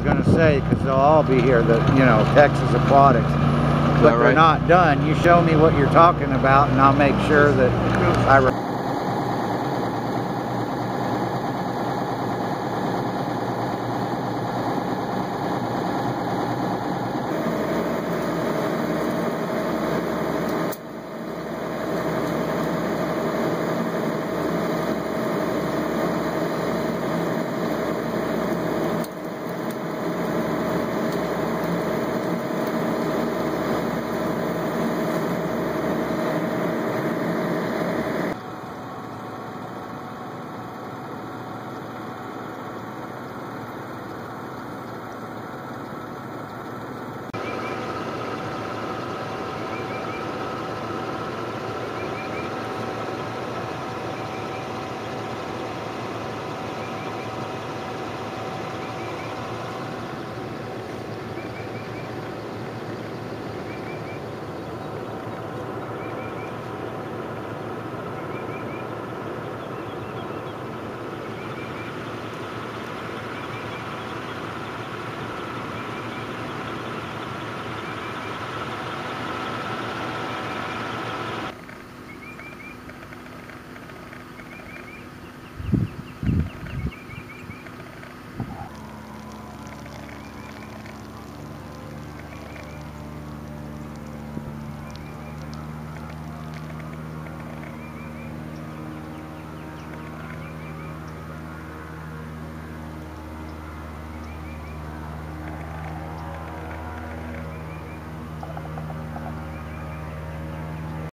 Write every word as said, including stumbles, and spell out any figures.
Gonna say, because they'll all be here, that, you know, Texas Aquatics, but they're right? not done. You show me what you're talking about and I'll make sure that I